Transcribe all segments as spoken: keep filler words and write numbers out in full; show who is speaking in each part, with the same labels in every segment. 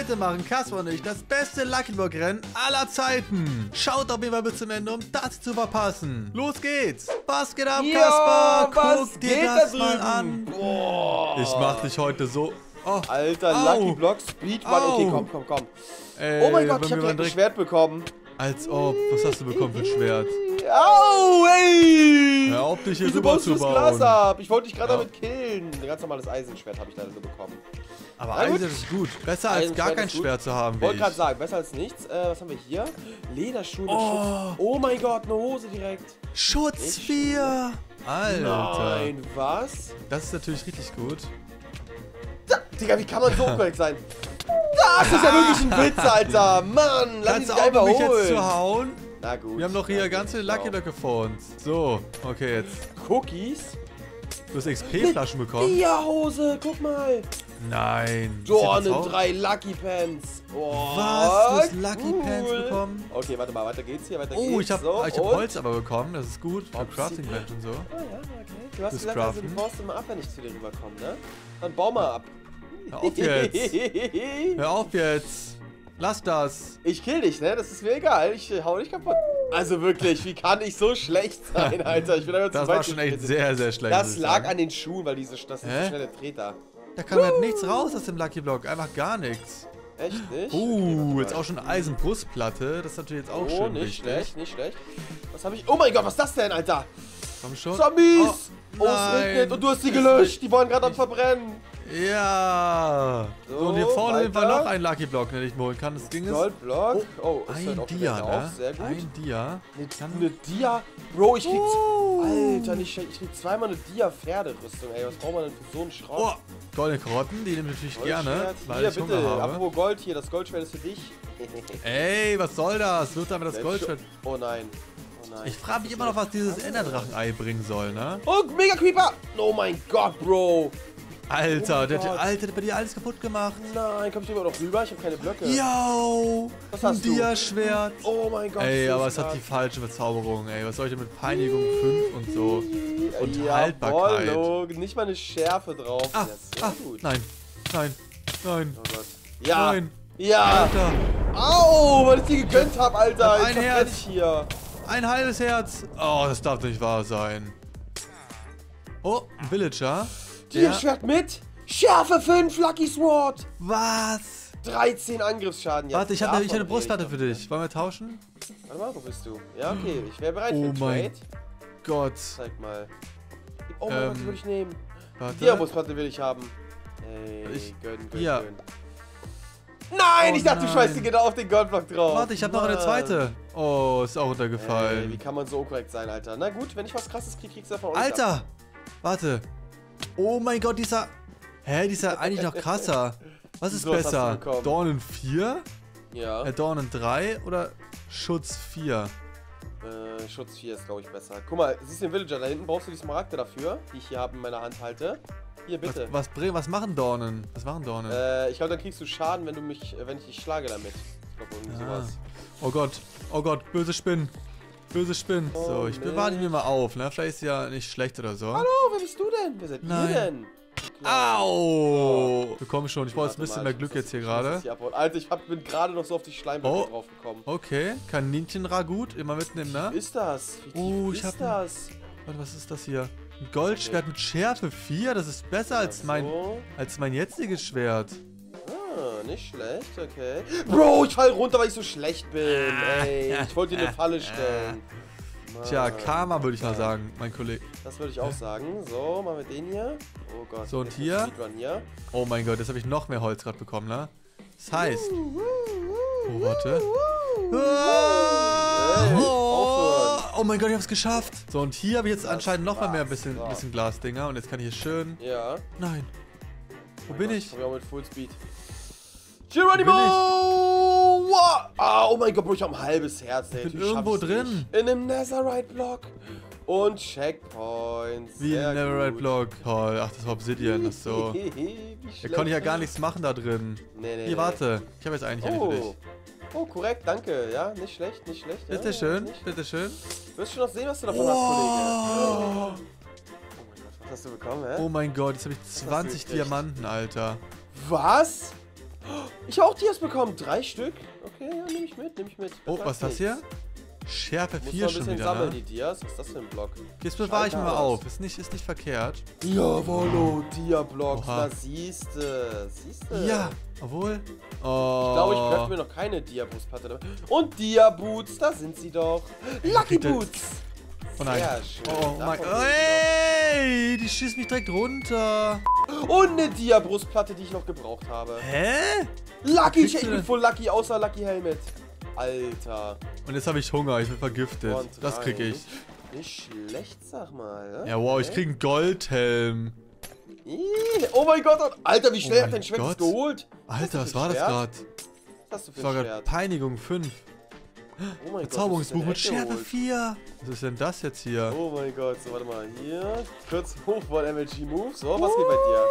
Speaker 1: Heute machen Kasper und ich das beste Lucky Block Rennen aller Zeiten. Schaut auf jeden Fall bis zum Ende, um das zu verpassen. Los geht's. Was geht ab,
Speaker 2: Ja,
Speaker 1: Kasper?
Speaker 2: was
Speaker 1: Guck dir
Speaker 2: geht
Speaker 1: das
Speaker 2: da
Speaker 1: mal
Speaker 2: drüben?
Speaker 1: an.
Speaker 2: Boah.
Speaker 1: Ich mach dich heute so... Oh.
Speaker 2: Alter,
Speaker 1: Au.
Speaker 2: Lucky Block Speedrun. Okay,
Speaker 1: Au.
Speaker 2: komm, komm, komm.
Speaker 1: Ey,
Speaker 2: Oh mein Gott,
Speaker 1: wenn
Speaker 2: ich hab
Speaker 1: wir
Speaker 2: direkt ein
Speaker 1: direkt-
Speaker 2: Schwert bekommen.
Speaker 1: Als ob. Was hast du bekommen für ein Schwert?
Speaker 2: Au, ey!
Speaker 1: Hör auf, dich hier
Speaker 2: Wieso
Speaker 1: rüber
Speaker 2: baust du
Speaker 1: zu
Speaker 2: das Glas
Speaker 1: bauen.
Speaker 2: ab? Ich wollte dich gerade
Speaker 1: Ja.
Speaker 2: damit killen. Ein ganz normales Eisenschwert habe ich leider nur bekommen.
Speaker 1: Aber
Speaker 2: Na gut.
Speaker 1: Eisen ist gut. Besser als
Speaker 2: Eisenschwert
Speaker 1: gar kein
Speaker 2: ist gut.
Speaker 1: Schwert zu haben, wie
Speaker 2: Wollte gerade
Speaker 1: ich.
Speaker 2: sagen, besser als nichts. Äh, was haben wir hier? Lederschuhe mit
Speaker 1: Oh.
Speaker 2: Schutz. Oh mein Gott, eine Hose direkt.
Speaker 1: Schutz vier. Alter.
Speaker 2: Nein, was?
Speaker 1: Das ist natürlich richtig gut.
Speaker 2: Da, Digga, wie kann man so korrekt sein? Das ist ja wirklich ein Witz, Alter. Mann, lass
Speaker 1: Kannst
Speaker 2: dich
Speaker 1: du
Speaker 2: einfach
Speaker 1: auch mich jetzt
Speaker 2: holen.
Speaker 1: zu hauen?
Speaker 2: Na gut.
Speaker 1: Wir haben doch hier
Speaker 2: na gut,
Speaker 1: ganze
Speaker 2: genau.
Speaker 1: Lucky Blöcke vor uns. So, okay, jetzt.
Speaker 2: Cookies?
Speaker 1: Du hast X P-Flaschen bekommen?
Speaker 2: Dia-Hose, guck mal.
Speaker 1: Nein.
Speaker 2: Dornen
Speaker 1: Sieht das aus?
Speaker 2: drei Lucky Pants. Oh,
Speaker 1: Was? Du hast Lucky
Speaker 2: cool.
Speaker 1: Pants bekommen?
Speaker 2: Okay, warte mal, weiter geht's hier, weiter
Speaker 1: Oh,
Speaker 2: geht's.
Speaker 1: ich habe
Speaker 2: so,
Speaker 1: ich hab
Speaker 2: und-
Speaker 1: Holz aber bekommen. Das ist gut. Für
Speaker 2: Upsi.
Speaker 1: Crafting Bench und so.
Speaker 2: Ah ja, okay. Du hast
Speaker 1: Fürs
Speaker 2: gesagt, also, du
Speaker 1: Craften.
Speaker 2: baust immer ab, wenn ich zu dir rüberkomme, ne? Dann bau mal ab.
Speaker 1: Hör auf jetzt. Hör auf jetzt. Lass das.
Speaker 2: Ich kill dich, ne? Das ist mir egal. Ich äh, hau dich kaputt. Also wirklich, wie kann ich so schlecht sein, Alter? Ich bin einfach zu
Speaker 1: Das
Speaker 2: weit
Speaker 1: war schon echt
Speaker 2: gesprintet.
Speaker 1: sehr, sehr schlecht.
Speaker 2: Das
Speaker 1: muss ich
Speaker 2: lag
Speaker 1: sagen.
Speaker 2: an den Schuhen, weil diese, das sind
Speaker 1: Hä?
Speaker 2: so schnelle Treter.
Speaker 1: Da kam halt nichts raus aus dem Lucky Block. Einfach gar nichts.
Speaker 2: Echt nicht?
Speaker 1: Uh,
Speaker 2: Okay,
Speaker 1: jetzt auch schon Eisenbrustplatte. Das ist natürlich jetzt auch
Speaker 2: Oh,
Speaker 1: schön
Speaker 2: nicht
Speaker 1: wichtig.
Speaker 2: schlecht, nicht schlecht. Was habe ich? Oh mein Gott, was ist das denn, Alter?
Speaker 1: Komm schon.
Speaker 2: Zombies!
Speaker 1: Oh,
Speaker 2: Oh, es
Speaker 1: nein.
Speaker 2: regnet und du hast sie
Speaker 1: Es
Speaker 2: gelöscht. Die wollen gerade am Verbrennen.
Speaker 1: Ja. So,
Speaker 2: So,
Speaker 1: und hier vorne auf jeden Fall
Speaker 2: weiter.
Speaker 1: noch ein Lucky Block, den ich mir holen kann. Das Ding ist...
Speaker 2: Goldblock. Oh, es hört
Speaker 1: Ein
Speaker 2: auch schon
Speaker 1: Dia,
Speaker 2: wieder
Speaker 1: ne?
Speaker 2: auf. Sehr gut.
Speaker 1: Ein Dia.
Speaker 2: Eine,
Speaker 1: Kann-
Speaker 2: eine Dia. Bro, ich krieg.
Speaker 1: Oh.
Speaker 2: Alter, nicht schlecht. Ich krieg zweimal eine Dia-Pferderüstung, ey. Was braucht man denn für so einen Schrott?
Speaker 1: Oh, goldene Karotten, die nehme ich natürlich gerne,
Speaker 2: Goldschwert.
Speaker 1: weil
Speaker 2: Hier,
Speaker 1: ich
Speaker 2: bitte.
Speaker 1: Hunger habe.
Speaker 2: Apropos Gold hier. Das Goldschwert ist für dich.
Speaker 1: Ey, was soll das? Wird damit das Goldschwert...
Speaker 2: Oh nein. Oh nein.
Speaker 1: Ich frage mich immer noch, was dieses Enderdrachen-Ei bringen soll, ne?
Speaker 2: Oh, Mega Creeper. Oh mein Gott, Bro.
Speaker 1: Alter,
Speaker 2: Oh mein
Speaker 1: der hat,
Speaker 2: Gott.
Speaker 1: Alter, der hat bei dir alles kaputt gemacht.
Speaker 2: Nein, kommst du immer noch rüber? Ich habe keine Blöcke.
Speaker 1: Yo,
Speaker 2: Was
Speaker 1: ein
Speaker 2: hast du?
Speaker 1: Dia-Schwert.
Speaker 2: Oh mein Gott.
Speaker 1: Ey,
Speaker 2: das
Speaker 1: aber
Speaker 2: ist
Speaker 1: es hat die
Speaker 2: krass.
Speaker 1: falsche Verzauberung, ey. Was soll ich denn mit Peinigung fünf und so? Und Haltbarkeit.
Speaker 2: Jawohl, nicht mal eine Schärfe drauf.
Speaker 1: Ah,
Speaker 2: Ja, sehr
Speaker 1: ah,
Speaker 2: gut.
Speaker 1: nein, nein, nein,
Speaker 2: Oh Gott. Ja.
Speaker 1: nein.
Speaker 2: Ja.
Speaker 1: Alter,
Speaker 2: Au, weil ich die gegönnt hab, Alter.
Speaker 1: Hab
Speaker 2: Ich
Speaker 1: ein
Speaker 2: verbrenne
Speaker 1: Herz.
Speaker 2: dich hier.
Speaker 1: ein halbes Herz. Oh, das darf nicht wahr sein. Oh, ein Villager.
Speaker 2: Hier,
Speaker 1: Der-
Speaker 2: Schwert mit. Schärfe fünf, Lucky Sword.
Speaker 1: Was?
Speaker 2: dreizehn Angriffsschaden. Ja,
Speaker 1: Warte, ich habe ne, ich hab eine
Speaker 2: davon
Speaker 1: Brustplatte
Speaker 2: rede
Speaker 1: für
Speaker 2: ich
Speaker 1: dich. Wollen wir tauschen?
Speaker 2: doch. Warte mal, wo bist du? Ja, okay. Ich wäre bereit
Speaker 1: Oh
Speaker 2: für den
Speaker 1: mein
Speaker 2: Trade.
Speaker 1: Gott.
Speaker 2: Zeig mal. Oh mein
Speaker 1: Ähm,
Speaker 2: Gott, die will ich nehmen.
Speaker 1: Warte.
Speaker 2: Die Brustplatte will ich haben. Ey,
Speaker 1: Ich-
Speaker 2: gönn, gönn,
Speaker 1: hier.
Speaker 2: gönn. Nein,
Speaker 1: Oh
Speaker 2: ich dachte, du
Speaker 1: nein.
Speaker 2: schmeißt die genau auf den Goldblock drauf.
Speaker 1: Warte, ich habe noch eine
Speaker 2: Mann.
Speaker 1: zweite. Oh, ist auch
Speaker 2: Ey, wie
Speaker 1: runtergefallen.
Speaker 2: kann man so unkorrekt sein, Alter? Na gut, wenn ich was krasses krieg, kriegst du davon auch nicht ab.
Speaker 1: Alter! Warte. Oh mein Gott, dieser... Hä, dieser eigentlich noch krasser. Was ist
Speaker 2: So, was hast
Speaker 1: besser?
Speaker 2: du bekommen?
Speaker 1: Dornen vier?
Speaker 2: Ja,
Speaker 1: Äh, Dornen drei oder Schutz vier?
Speaker 2: äh, Schutz vier ist, glaube ich, besser. Guck mal, siehst du den Villager? Da hinten brauchst du die Smaragde dafür, die ich hier habe in meiner Hand halte. Hier,
Speaker 1: Was,
Speaker 2: bitte.
Speaker 1: was, bring- was machen Dornen? Was machen Dornen?
Speaker 2: Äh, ich glaube, dann kriegst du Schaden, wenn du mich, äh, wenn ich dich schlage damit. Ich glaube, irgendwie
Speaker 1: Ah.
Speaker 2: sowas.
Speaker 1: Oh Gott, oh Gott, böse Spinnen. Böse Spinnen.
Speaker 2: Oh,
Speaker 1: so, ich
Speaker 2: nee.
Speaker 1: bewahre die mir mal auf, ne? Vielleicht ist sie ja nicht schlecht oder so.
Speaker 2: Hallo, wer bist du denn? Wer seid
Speaker 1: Nein.
Speaker 2: ihr denn? Klar.
Speaker 1: Au! Du kommst schon, ich brauche jetzt ein
Speaker 2: Warte
Speaker 1: bisschen
Speaker 2: mal,
Speaker 1: mehr
Speaker 2: ich
Speaker 1: Glück
Speaker 2: muss
Speaker 1: jetzt hier
Speaker 2: das- ich muss das
Speaker 1: gerade.
Speaker 2: hier abholen. Alter, ich hab, bin gerade noch so auf die Schleimblöcke
Speaker 1: Oh.
Speaker 2: drauf gekommen.
Speaker 1: Okay, Kaninchenragout, immer mitnehmen, ne?
Speaker 2: Wie ist das? Wie tief
Speaker 1: Oh, ich
Speaker 2: ist
Speaker 1: hab ein-
Speaker 2: das?
Speaker 1: Warte, was ist das hier? Ein Goldschwert mit Schärfe vier, das ist besser als mein,
Speaker 2: So.
Speaker 1: als mein jetziges Schwert.
Speaker 2: Ah, nicht schlecht, okay. Bro, ich fall runter, weil ich so schlecht bin. Ey, ich wollte dir eine Falle stellen.
Speaker 1: Tja,
Speaker 2: Mann.
Speaker 1: Karma würde ich mal sagen, mein Kollege.
Speaker 2: Das würde ich auch sagen. So, machen wir den hier. Oh Gott.
Speaker 1: So, und
Speaker 2: jetzt
Speaker 1: hier?
Speaker 2: Speedrun hier.
Speaker 1: Oh mein Gott, jetzt habe ich noch mehr Holz gerade bekommen, ne? Das heißt... Oh, warte.
Speaker 2: Ey,
Speaker 1: Oh,
Speaker 2: aufhören.
Speaker 1: oh mein Gott, ich hab's geschafft. So, und hier habe ich jetzt
Speaker 2: Das
Speaker 1: anscheinend noch mal mehr ein
Speaker 2: war's,
Speaker 1: bisschen,
Speaker 2: so.
Speaker 1: bisschen Glasdinger. Und jetzt kann ich hier schön...
Speaker 2: Ja.
Speaker 1: Nein. Wo
Speaker 2: Oh
Speaker 1: bin
Speaker 2: Gott,
Speaker 1: ich?
Speaker 2: Komm ja auch mit Fullspeed. Geronimo! Wow. Ah, oh mein Gott, Bro, ich hab ein halbes Herz. Ey.
Speaker 1: Ich bin
Speaker 2: Natürlich
Speaker 1: irgendwo
Speaker 2: schaff ich's
Speaker 1: drin.
Speaker 2: nicht. In einem Netherite-Block. Und Checkpoints.
Speaker 1: Wie
Speaker 2: Sehr
Speaker 1: ein Neverite
Speaker 2: gut.
Speaker 1: Block. Toll. Ach, das war Obsidian, das ist so.
Speaker 2: Wie
Speaker 1: Da
Speaker 2: schlecht.
Speaker 1: konnte ich ja gar nichts machen da drin.
Speaker 2: Nee, nee,
Speaker 1: Hier,
Speaker 2: nee.
Speaker 1: warte. Ich habe jetzt eigentlich eine für dich.
Speaker 2: Oh. Oh, korrekt, danke. Ja, nicht schlecht, nicht schlecht. Ja,
Speaker 1: Bitteschön,
Speaker 2: ja, nicht.
Speaker 1: bitteschön.
Speaker 2: Du wirst schon noch sehen, was du davon hast, Kollege.
Speaker 1: Oh.
Speaker 2: Oh mein Gott, was hast du bekommen, hä?
Speaker 1: Oh mein Gott, jetzt habe ich
Speaker 2: hast du
Speaker 1: zwanzig
Speaker 2: gekriegt?
Speaker 1: Diamanten, Alter.
Speaker 2: Was? Ich habe auch Dias bekommen. Drei Stück. Okay, ja, nehme ich mit, nehme ich mit.
Speaker 1: Oh, was ist das hier? Schärfe
Speaker 2: Muss
Speaker 1: vier
Speaker 2: noch ein
Speaker 1: schon
Speaker 2: bisschen
Speaker 1: wieder,
Speaker 2: sammeln,
Speaker 1: ne?
Speaker 2: die Dias. Was ist das für ein Block?
Speaker 1: Jetzt bewahre ich
Speaker 2: Schalter
Speaker 1: mal
Speaker 2: was?
Speaker 1: auf. Ist nicht, ist nicht verkehrt.
Speaker 2: Jawollo, Dia-Blocks.
Speaker 1: Oha.
Speaker 2: Na, siehste. Siehste.
Speaker 1: Ja, obwohl. Oh.
Speaker 2: Ich glaube, ich könnte mir noch keine Dia-Boots-Platte dabei. Und Dia-Boots, da sind sie doch. Lucky
Speaker 1: Kriegt er-
Speaker 2: Boots.
Speaker 1: Oh nein.
Speaker 2: Sehr schön.
Speaker 1: Oh, mein
Speaker 2: Davon
Speaker 1: Gott.
Speaker 2: will
Speaker 1: Ey, die schießt mich direkt runter.
Speaker 2: ich noch. Und eine Dia-Brustplatte, die ich noch gebraucht habe.
Speaker 1: Hä?
Speaker 2: Lucky, ich
Speaker 1: kriegst du
Speaker 2: bin
Speaker 1: denn?
Speaker 2: voll Lucky, außer Lucky Helmet. Alter.
Speaker 1: Und jetzt habe ich Hunger, ich bin vergiftet.
Speaker 2: Und
Speaker 1: Das krieg
Speaker 2: rein.
Speaker 1: ich.
Speaker 2: Nicht schlecht, sag mal. Ne?
Speaker 1: Ja, wow, ich krieg einen Goldhelm.
Speaker 2: Ih, Oh mein Gott, und- Alter, wie schnell
Speaker 1: Oh
Speaker 2: hat dein
Speaker 1: mein
Speaker 2: Schwert das
Speaker 1: Gott.
Speaker 2: geholt?
Speaker 1: Alter, was
Speaker 2: hast du für
Speaker 1: war
Speaker 2: ein
Speaker 1: das
Speaker 2: Schwert?
Speaker 1: gerade?
Speaker 2: Was hast du für
Speaker 1: Das war
Speaker 2: ein
Speaker 1: gerade
Speaker 2: Schwert?
Speaker 1: Peinigung fünf.
Speaker 2: Oh mein Gott.
Speaker 1: Zauberungsbuch mit
Speaker 2: was ist denn
Speaker 1: Schärfe
Speaker 2: weggeholt?
Speaker 1: vier. Was ist denn das jetzt hier?
Speaker 2: Oh mein Gott, so warte mal, hier. Kurz hoch von M L G Move. So, was geht bei dir?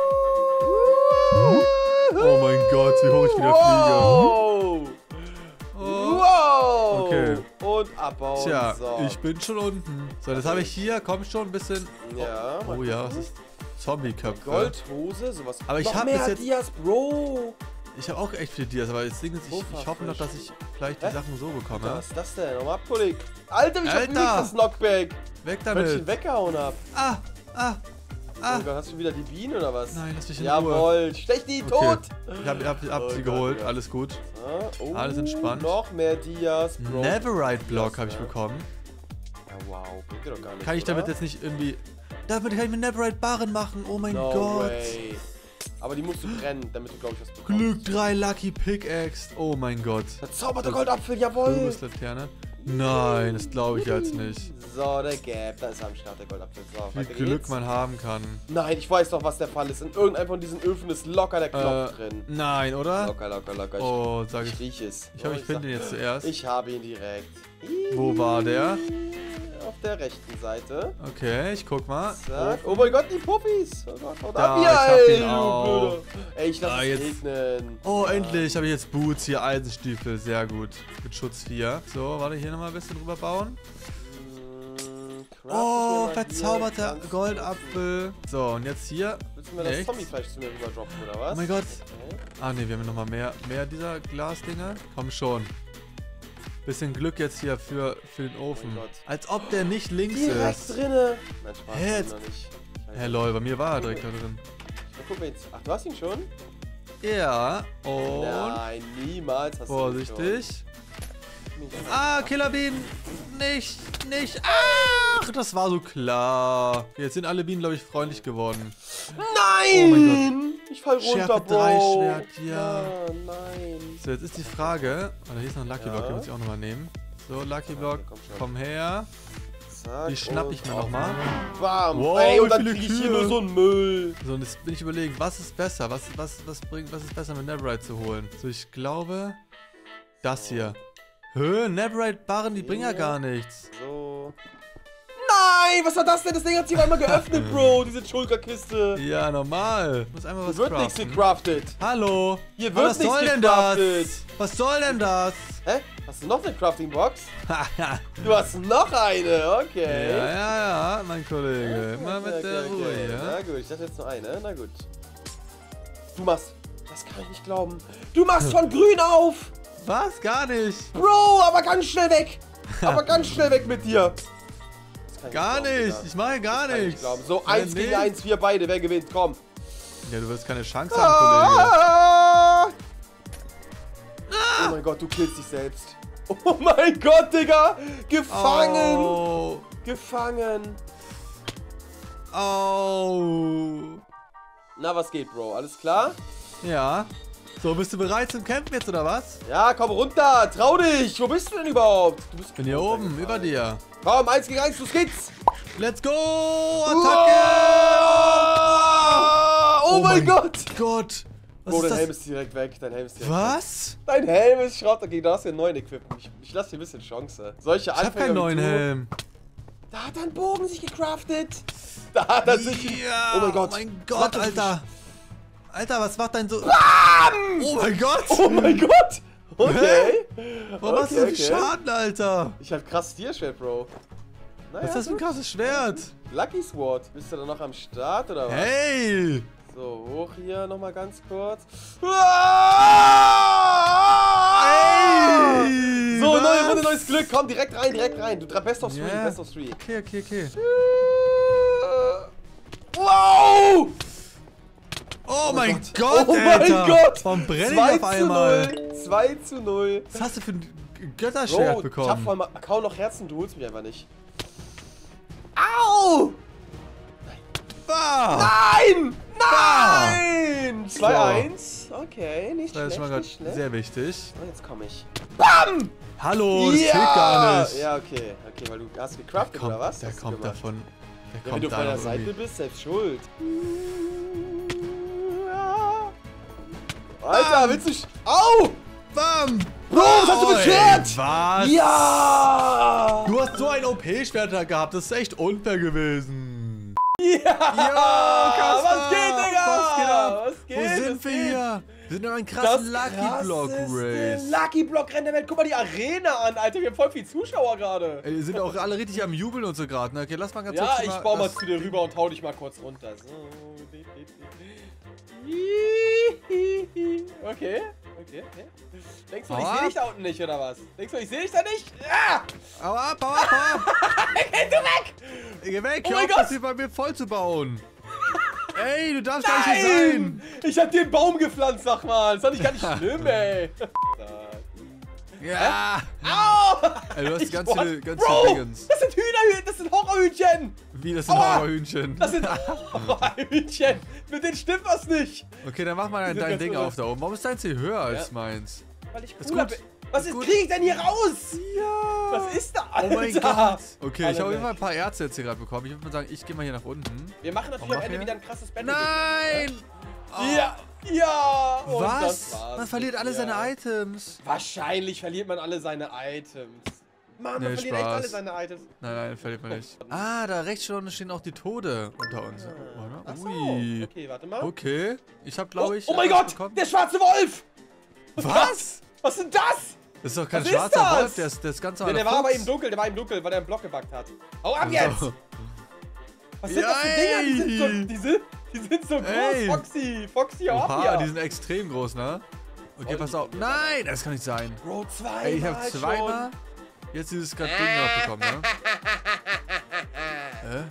Speaker 1: Oh mein Gott, wie hoch ich wieder fliege.
Speaker 2: Wow!
Speaker 1: Oh.
Speaker 2: Wow!
Speaker 1: Okay.
Speaker 2: Und abbauen.
Speaker 1: Tja,
Speaker 2: so.
Speaker 1: ich bin schon unten. So, das habe ich hier. Komm schon ein bisschen.
Speaker 2: Ja, mal
Speaker 1: Oh ja, was
Speaker 2: gucken.
Speaker 1: ist Zombie-Köpfe?
Speaker 2: Goldhose, sowas.
Speaker 1: Aber ich
Speaker 2: Noch
Speaker 1: hab
Speaker 2: mehr
Speaker 1: bis jetzt-
Speaker 2: Dias, Bro.
Speaker 1: Ich habe auch echt viele Dias, aber das Ding ist, ich, ich hoffe noch, dass ich vielleicht die
Speaker 2: Hä?
Speaker 1: Sachen so bekomme.
Speaker 2: Was ist das denn? Nochmal abkollegen. Alter, wie ich hab
Speaker 1: Alter.
Speaker 2: nicht das Knockback.
Speaker 1: Weg
Speaker 2: Wenn ich ihn
Speaker 1: damit.
Speaker 2: weggehauen hab.
Speaker 1: Ah, ah,
Speaker 2: Oh
Speaker 1: ah.
Speaker 2: mein Gott, hast du wieder die Bienen oder was?
Speaker 1: Nein, lass mich in Ruhe.
Speaker 2: Jawohl, stech die
Speaker 1: Okay.
Speaker 2: tot.
Speaker 1: Ich hab, hab, hab
Speaker 2: Oh
Speaker 1: sie
Speaker 2: Gott,
Speaker 1: geholt,
Speaker 2: ja.
Speaker 1: alles gut.
Speaker 2: Ah, oh,
Speaker 1: Alles entspannt.
Speaker 2: Noch mehr Dias, Bro.
Speaker 1: Neverite-Block habe ich
Speaker 2: Ja.
Speaker 1: bekommen.
Speaker 2: Ja, wow, bringt dir doch gar nicht,
Speaker 1: Kann ich damit
Speaker 2: oder?
Speaker 1: jetzt nicht irgendwie... Damit kann ich mir Neverite-Barren machen, oh mein
Speaker 2: No
Speaker 1: Gott.
Speaker 2: way. Aber die musst du brennen, damit du, glaube ich, was bekommst.
Speaker 1: Glück drei Lucky Pickaxe, oh mein Gott.
Speaker 2: Verzauberte Goldapfel, jawohl.
Speaker 1: Kürbislaterne. Nein, das glaube ich jetzt nicht.
Speaker 2: So, der Gap, da ist am Start der Goldapfel. So,
Speaker 1: Wie
Speaker 2: weiter
Speaker 1: Glück
Speaker 2: geht's.
Speaker 1: man haben kann.
Speaker 2: Nein, ich weiß doch, was der Fall ist. In irgendeinem von diesen Öfen ist locker der Knopf
Speaker 1: Äh,
Speaker 2: drin.
Speaker 1: nein, oder?
Speaker 2: Locker, locker, locker. Ich,
Speaker 1: Oh, sag
Speaker 2: ich
Speaker 1: ich.
Speaker 2: riech es.
Speaker 1: Ich hoffe,
Speaker 2: Oh,
Speaker 1: ich finde
Speaker 2: sag-
Speaker 1: ihn jetzt zuerst.
Speaker 2: Ich habe ihn direkt.
Speaker 1: Wo war der?
Speaker 2: Auf der rechten Seite.
Speaker 1: Okay, ich guck mal.
Speaker 2: Zack. Oh mein Gott, die Puffis. Oh Gott, oh,
Speaker 1: Da,
Speaker 2: da,
Speaker 1: ich hab
Speaker 2: ey,
Speaker 1: ihn
Speaker 2: du
Speaker 1: auch.
Speaker 2: Blöder. Ey, ich lass
Speaker 1: Ah,
Speaker 2: es
Speaker 1: jetzt-
Speaker 2: regnen.
Speaker 1: Oh,
Speaker 2: Ja.
Speaker 1: endlich habe ich jetzt Boots hier, Eisenstiefel, sehr gut. Mit Schutz vier. So, warte, hier nochmal ein bisschen drüber bauen.
Speaker 2: Mm, craft ich mir
Speaker 1: Oh,
Speaker 2: mal
Speaker 1: verzauberter
Speaker 2: hier ganz-
Speaker 1: Goldapfel. So, und jetzt hier.
Speaker 2: Willst du mir das
Speaker 1: Echt?
Speaker 2: Zombiefleisch zu mir rüber droppen, oder was?
Speaker 1: Oh mein Gott.
Speaker 2: Okay.
Speaker 1: Ah, ne, wir haben nochmal mehr, mehr dieser Glasdinger. Komm schon. Bisschen Glück jetzt hier für, für den Ofen.
Speaker 2: Oh mein Gott.
Speaker 1: Als ob der nicht links
Speaker 2: Direkt
Speaker 1: ist.
Speaker 2: drinne. Nein, Spaß,
Speaker 1: Hä,
Speaker 2: Hä,
Speaker 1: jetzt-
Speaker 2: noch nicht.
Speaker 1: Hä, lol, bei mir war er direkt da drin.
Speaker 2: Ich guck mal jetzt. Ach, du hast ihn schon?
Speaker 1: Ja, und
Speaker 2: Nein, niemals hast
Speaker 1: vorsichtig.
Speaker 2: du ihn schon.
Speaker 1: Ah, Killerbienen! Nicht, nicht. Ach, das war so klar. Jetzt sind alle Bienen, glaube ich, freundlich geworden.
Speaker 2: Nein!
Speaker 1: Oh mein
Speaker 2: Ich fall runter,
Speaker 1: Schärfe
Speaker 2: Bro.
Speaker 1: drei Schwert, ja.
Speaker 2: nein.
Speaker 1: So, jetzt ist die Frage. Oh, da hier ist noch ein Lucky
Speaker 2: Ja.
Speaker 1: Block, den muss ich auch nochmal nehmen. So, Lucky Block,
Speaker 2: komm schon.
Speaker 1: komm her.
Speaker 2: Zack,
Speaker 1: Die schnapp
Speaker 2: und
Speaker 1: ich mir
Speaker 2: auf.
Speaker 1: nochmal.
Speaker 2: Bam.
Speaker 1: Wow,
Speaker 2: Ey, und
Speaker 1: wie
Speaker 2: dann
Speaker 1: viele
Speaker 2: krieg ich hier
Speaker 1: Kühe.
Speaker 2: nur so einen Müll.
Speaker 1: So, und jetzt bin ich überlegen, was ist besser? Was, was, was, bringt, was ist besser mit Neverite zu holen? So, ich glaube, das hier. Hö, Neverite-Barren, die bringen ja
Speaker 2: Ja.
Speaker 1: gar nichts.
Speaker 2: So. Nein, was war das denn? Das Ding hat sich auf einmal geöffnet, Bro. Diese Schulterkiste.
Speaker 1: Ja, normal. Ich muss einmal was
Speaker 2: Hier wird nichts
Speaker 1: craften.
Speaker 2: gecraftet.
Speaker 1: Hallo?
Speaker 2: Hier
Speaker 1: Oh,
Speaker 2: wird
Speaker 1: was
Speaker 2: nichts
Speaker 1: soll denn das?
Speaker 2: gecraftet.
Speaker 1: Was soll denn das?
Speaker 2: Hä? Hast du noch eine Crafting-Box?
Speaker 1: ja,
Speaker 2: Du hast noch eine, okay.
Speaker 1: ja, ja, mein Kollege. Immer mit
Speaker 2: Okay,
Speaker 1: der
Speaker 2: okay,
Speaker 1: Ruhe
Speaker 2: okay.
Speaker 1: hier.
Speaker 2: Na gut, ich dachte jetzt nur eine. Na gut. Du machst... Das kann ich nicht glauben. Du machst von grün auf.
Speaker 1: Was? Gar nicht.
Speaker 2: Bro, aber ganz schnell weg. Aber ganz schnell weg mit dir. Das kann ich
Speaker 1: Gar
Speaker 2: glauben,
Speaker 1: nicht.
Speaker 2: Digga.
Speaker 1: Ich mache gar
Speaker 2: Kann ich nicht
Speaker 1: nichts.
Speaker 2: glauben. So,
Speaker 1: Ja,
Speaker 2: eins
Speaker 1: nee.
Speaker 2: gegen eins, wir beide. Wer gewinnt? Komm.
Speaker 1: Ja, du wirst keine Chance haben, Kollege.
Speaker 2: Ah! Oh mein Gott, du killst dich selbst. Oh mein Gott, Digga. Gefangen.
Speaker 1: Oh.
Speaker 2: Gefangen.
Speaker 1: Oh.
Speaker 2: Na, was geht, Bro? Alles klar?
Speaker 1: Ja. So, bist du bereit zum Campen jetzt, oder was?
Speaker 2: Ja, komm runter. Trau dich. Wo bist du denn überhaupt? Du bist
Speaker 1: Bin hier oben, über dir.
Speaker 2: Komm, eins gegen eins, los geht's.
Speaker 1: Let's go!
Speaker 2: Attacke!
Speaker 1: Attacke!
Speaker 2: Oh, mein Gott.
Speaker 1: Gott! Was
Speaker 2: Bro,
Speaker 1: ist
Speaker 2: dein Helm
Speaker 1: das?
Speaker 2: ist direkt weg. Dein Helm ist direkt weg.
Speaker 1: Was?
Speaker 2: Dein Helm ist Schrott. Okay, du hast ja einen neuen Equipment. Ich, ich lasse dir ein bisschen Chance. Solche
Speaker 1: Ich hab
Speaker 2: Anfänger
Speaker 1: keinen
Speaker 2: wie
Speaker 1: neuen
Speaker 2: du-
Speaker 1: Helm.
Speaker 2: Da hat ein Bogen sich gecraftet. Da hat er sich...
Speaker 1: Ja,
Speaker 2: Oh mein Gott.
Speaker 1: Oh mein
Speaker 2: Was
Speaker 1: Gott,
Speaker 2: macht das für
Speaker 1: Alter. Alter, was macht dein so... Oh mein Gott!
Speaker 2: Oh mein Gott. Okay.
Speaker 1: Warum machst du so
Speaker 2: okay,
Speaker 1: viel
Speaker 2: okay.
Speaker 1: Schaden, Alter?
Speaker 2: Ich hab krass Stierschwert, Bro. Naja,
Speaker 1: Was ist das für ein
Speaker 2: gut.
Speaker 1: krasses Schwert?
Speaker 2: Lucky Sword. Bist du da noch am Start oder was?
Speaker 1: Hey!
Speaker 2: So, hoch hier nochmal ganz kurz.
Speaker 1: Ey,
Speaker 2: so,
Speaker 1: was?
Speaker 2: neue Runde, neues Glück. Komm, direkt rein, direkt rein. Du Best of three,
Speaker 1: Yeah.
Speaker 2: Best of three.
Speaker 1: Okay, okay, okay.
Speaker 2: Wow!
Speaker 1: Oh, mein
Speaker 2: Gott.
Speaker 1: Gott,
Speaker 2: Oh mein
Speaker 1: Alter.
Speaker 2: Gott.
Speaker 1: Warum brenne ich
Speaker 2: zwei
Speaker 1: auf einmal?
Speaker 2: zu null. zwei zu null.
Speaker 1: Was hast du für ein Götterschwert
Speaker 2: Bro,
Speaker 1: bekommen?
Speaker 2: ich hab vor allem kaum noch Herzen, du holst mich einfach nicht. Au!
Speaker 1: Ah,
Speaker 2: Nein! Nein! zwei eins. Okay, nicht
Speaker 1: das ist
Speaker 2: schlecht,
Speaker 1: schon mal
Speaker 2: nicht
Speaker 1: grad
Speaker 2: schlecht.
Speaker 1: sehr wichtig.
Speaker 2: Und jetzt komme ich. Bam!
Speaker 1: Hallo, das zählt gar nicht.
Speaker 2: Ja, okay. Okay, weil du hast gecraftet,
Speaker 1: kommt,
Speaker 2: oder was?
Speaker 1: Der
Speaker 2: Hast du
Speaker 1: kommt
Speaker 2: gemacht?
Speaker 1: davon. Der
Speaker 2: Ja, wenn
Speaker 1: kommt
Speaker 2: du auf
Speaker 1: da
Speaker 2: meiner
Speaker 1: irgendwie.
Speaker 2: Seite bist, selbst schuld. Alter, willst du... Sch Au!
Speaker 1: Bam!
Speaker 2: Bro, was hast du für ein Schwert?
Speaker 1: Was?
Speaker 2: Ja!
Speaker 1: Du hast so ein O P-Schwert da gehabt, das ist echt unfair gewesen.
Speaker 2: Ja!
Speaker 1: Kasper,
Speaker 2: Was geht, Digga?
Speaker 1: Was geht ab?
Speaker 2: Was geht?
Speaker 1: Wo sind
Speaker 2: Was
Speaker 1: wir
Speaker 2: geht?
Speaker 1: hier? Wir sind in einem
Speaker 2: Das
Speaker 1: krassen Lucky Block
Speaker 2: krasseste
Speaker 1: Race.
Speaker 2: Lucky Block Rennen der Welt. Guck mal die Arena an, Alter. Wir haben voll viele Zuschauer gerade.
Speaker 1: Ey, die sind auch alle richtig am Jubeln und so gerade. Ne? Okay, lass mal ganz
Speaker 2: Ja,
Speaker 1: kurz
Speaker 2: ich
Speaker 1: mal
Speaker 2: baue mal
Speaker 1: das-
Speaker 2: zu dir rüber und hau dich mal kurz runter. So. Okay, okay, okay. Denkst du, ich
Speaker 1: Hau
Speaker 2: sehe
Speaker 1: ab.
Speaker 2: dich da unten nicht, oder was? Denkst du, ich sehe dich da nicht? Ah!
Speaker 1: Hau ab, hau ab, hau ab!
Speaker 2: Geh du weg!
Speaker 1: Geh weg,
Speaker 2: Oh
Speaker 1: hör
Speaker 2: mein
Speaker 1: auf,
Speaker 2: Gott.
Speaker 1: das hier bei mir voll zu bauen. Ey, du darfst gar nicht hier sein.
Speaker 2: Nein! Ich hab dir einen Baum gepflanzt, sag mal. Das fand ich gar nicht schlimm, ey.
Speaker 1: Ja.
Speaker 2: Au!
Speaker 1: Ey, du hast
Speaker 2: Ich
Speaker 1: ganz
Speaker 2: wollt-
Speaker 1: viele, ganz
Speaker 2: Bro,
Speaker 1: viele Dingens.
Speaker 2: das sind Hühnerhühnchen, das sind Horrorhühnchen.
Speaker 1: Wie, das sind
Speaker 2: Aua.
Speaker 1: Horrorhühnchen.
Speaker 2: Das sind Horrorhühnchen. Mit denen stimmt was nicht.
Speaker 1: Okay, dann mach mal dein,
Speaker 2: sind
Speaker 1: dein
Speaker 2: ganz
Speaker 1: Ding
Speaker 2: irre.
Speaker 1: auf da oben. Warum ist deins hier höher als
Speaker 2: Ja.
Speaker 1: meins?
Speaker 2: Weil ich
Speaker 1: Ist
Speaker 2: cooler
Speaker 1: gut.
Speaker 2: bin. Was ist,
Speaker 1: gut.
Speaker 2: krieg ich denn hier raus?
Speaker 1: Ja.
Speaker 2: Was ist da, Alter?
Speaker 1: Oh mein Gott. Okay,
Speaker 2: Alle
Speaker 1: ich habe auf jeden
Speaker 2: weg.
Speaker 1: Fall ein paar Ärzte jetzt hier gerade bekommen. Ich würde mal sagen, ich gehe mal hier nach unten.
Speaker 2: Wir machen natürlich
Speaker 1: Oh,
Speaker 2: am
Speaker 1: mach
Speaker 2: Ende
Speaker 1: hier.
Speaker 2: wieder ein krasses Battle.
Speaker 1: Nein!
Speaker 2: Ja, ja. Und
Speaker 1: Was?
Speaker 2: das war's
Speaker 1: Man verliert alle
Speaker 2: ja.
Speaker 1: seine Items.
Speaker 2: Wahrscheinlich verliert man alle seine Items. Mann, man
Speaker 1: Nee,
Speaker 2: verliert
Speaker 1: Spaß.
Speaker 2: echt alle seine Items.
Speaker 1: Nein, nein, verliert man nicht. Ah, da rechts schon stehen auch die Tode unter uns. Oder?
Speaker 2: Ach so.
Speaker 1: Ui.
Speaker 2: Okay, warte mal.
Speaker 1: Okay. Ich habe,
Speaker 2: Oh,
Speaker 1: glaube ich.
Speaker 2: oh mein
Speaker 1: etwas
Speaker 2: Gott,
Speaker 1: bekommen.
Speaker 2: der schwarze Wolf!
Speaker 1: Was?
Speaker 2: Was ist denn das?
Speaker 1: Das ist doch kein
Speaker 2: Was ist
Speaker 1: schwarzer
Speaker 2: das?
Speaker 1: Wolf, der ist, der ist ganz
Speaker 2: Ja,
Speaker 1: normaler
Speaker 2: der war aber
Speaker 1: Fuchs.
Speaker 2: im Dunkel, der war im Dunkel, weil er einen Block gebackt hat. Hau ab
Speaker 1: So.
Speaker 2: jetzt! Was sind das für Dinger? Die sind so,
Speaker 1: Yay.
Speaker 2: die sind, die sind so groß,
Speaker 1: Ey.
Speaker 2: Foxy. Foxy, hau ab
Speaker 1: Oha,
Speaker 2: hier.
Speaker 1: die sind extrem groß, ne? Okay,
Speaker 2: Voll
Speaker 1: pass auf.
Speaker 2: die-
Speaker 1: Nein, das kann nicht sein.
Speaker 2: Bro, zweimal
Speaker 1: Ey, ich habe
Speaker 2: schon.
Speaker 1: zweimal jetzt dieses gerade Ding abbekommen, ne? Hä?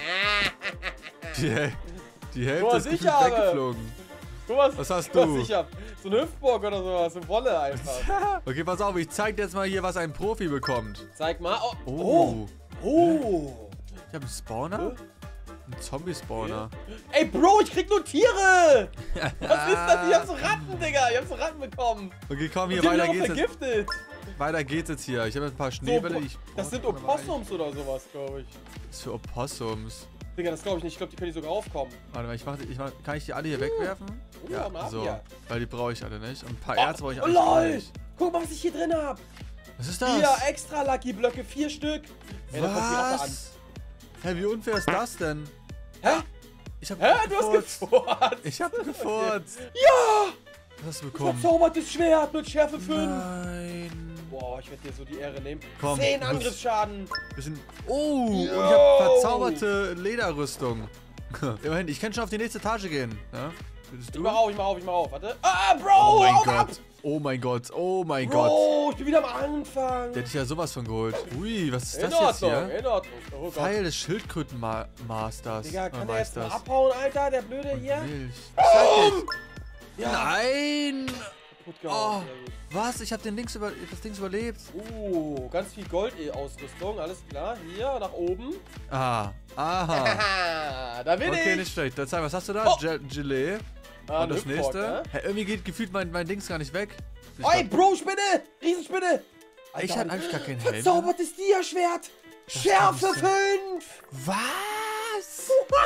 Speaker 1: Die, die Hälfte
Speaker 2: Boah,
Speaker 1: ist gefühlt
Speaker 2: sicher, aber.
Speaker 1: weggeflogen.
Speaker 2: Guck mal,
Speaker 1: Was hast
Speaker 2: guck mal,
Speaker 1: du?
Speaker 2: Ich hab so eine Hüftburg oder sowas, so Wolle einfach.
Speaker 1: Okay, pass auf, ich zeig dir jetzt mal hier, was ein Profi bekommt.
Speaker 2: Zeig mal. Oh.
Speaker 1: Oh.
Speaker 2: Oh. oh.
Speaker 1: Ich habe einen Spawner. Einen Zombie-Spawner.
Speaker 2: Ey, Bro, ich krieg nur Tiere. Was ist das? Ich hab so Ratten, Digga. Ich hab so Ratten bekommen.
Speaker 1: Okay, komm, hier,
Speaker 2: Die haben
Speaker 1: weiter
Speaker 2: mich auch
Speaker 1: geht's jetzt.
Speaker 2: vergiftet.
Speaker 1: Weiter geht's jetzt hier. Ich habe jetzt ein paar
Speaker 2: So,
Speaker 1: Schneebälle. die ich
Speaker 2: das sind
Speaker 1: brauche, aber
Speaker 2: Opossums oder sowas, glaube ich.
Speaker 1: eigentlich- Was ist für Opossums?
Speaker 2: Digga, das glaube ich nicht. Ich glaube, die können hier sogar aufkommen.
Speaker 1: Warte mal, ich mach, ich mach, kann ich die alle hier wegwerfen?
Speaker 2: Uh,
Speaker 1: Ja,
Speaker 2: mal ab
Speaker 1: so.
Speaker 2: hier.
Speaker 1: Weil die brauche ich alle nicht. Und ein paar
Speaker 2: Oh,
Speaker 1: Erze brauche ich
Speaker 2: oh,
Speaker 1: eigentlich
Speaker 2: lol.
Speaker 1: nicht.
Speaker 2: Guck mal, was ich hier drin hab.
Speaker 1: Was ist das?
Speaker 2: Vier extra Lucky Blöcke, vier Stück. Ey, da kommt die Ratte an.
Speaker 1: Was? Hä, wie unfair ist das denn?
Speaker 2: Hä?
Speaker 1: Ich hab
Speaker 2: Hä? Du hast
Speaker 1: gefurzt.
Speaker 2: gefurzt.
Speaker 1: Ich hab gefurzt.
Speaker 2: Ja!
Speaker 1: Was hast du bekommen?
Speaker 2: Verzaubertes Schwert mit Schärfe fünf.
Speaker 1: Nein.
Speaker 2: Boah, ich werde dir so die Ehre nehmen.
Speaker 1: Komm,
Speaker 2: Zehn
Speaker 1: du musst-
Speaker 2: Angriffsschaden.
Speaker 1: Bisschen. Oh, und ich
Speaker 2: Yo.
Speaker 1: hab verzauberte Lederrüstung. Immerhin, ich kann schon auf die nächste Etage gehen. Ja? Würdest
Speaker 2: Ich
Speaker 1: du?
Speaker 2: mach auf, ich mach auf, ich mach auf. Warte. Ah, Bro,
Speaker 1: Oh mein
Speaker 2: hau ab.
Speaker 1: Gott. Oh mein Gott. Oh mein Gott.
Speaker 2: Bro, ich bin wieder am Anfang.
Speaker 1: Der hätte ich ja sowas von geholt. Ui, was ist
Speaker 2: In
Speaker 1: das jetzt
Speaker 2: Ordnung,
Speaker 1: hier?
Speaker 2: in Ordnung. Oh Gott.
Speaker 1: Pfeil des Schildkrötenmasters.
Speaker 2: Digga, kann der jetzt mal
Speaker 1: Meisters.
Speaker 2: abhauen, Alter, der Blöde hier?
Speaker 1: Milch. Ich sag nicht.
Speaker 2: Ja.
Speaker 1: Nein!
Speaker 2: Kaputt gehauen.
Speaker 1: Oh.
Speaker 2: Sehr gut.
Speaker 1: Was? Ich hab den Dings über, das Dings überlebt.
Speaker 2: Uh, ganz viel Gold-E-Ausrüstung, alles klar. Hier, nach oben.
Speaker 1: Ah. Aha.
Speaker 2: Haha, da bin
Speaker 1: Okay,
Speaker 2: ich.
Speaker 1: nicht schlecht. Dann zeig, was hast du da?
Speaker 2: Oh.
Speaker 1: Ge- Gelee.
Speaker 2: Ah,
Speaker 1: Und das
Speaker 2: Hüpfbock,
Speaker 1: nächste?
Speaker 2: ne?
Speaker 1: Hä, irgendwie geht gefühlt mein, mein Dings gar nicht weg. Ich
Speaker 2: Ey,
Speaker 1: glaub-
Speaker 2: Bro, Spinne! Riesenspinne!
Speaker 1: Ich
Speaker 2: Alter,
Speaker 1: hab eigentlich gar keinen Helm.
Speaker 2: Verzaubertes Dia-Schwert! Schärfe
Speaker 1: kann nicht
Speaker 2: fünf!
Speaker 1: Was?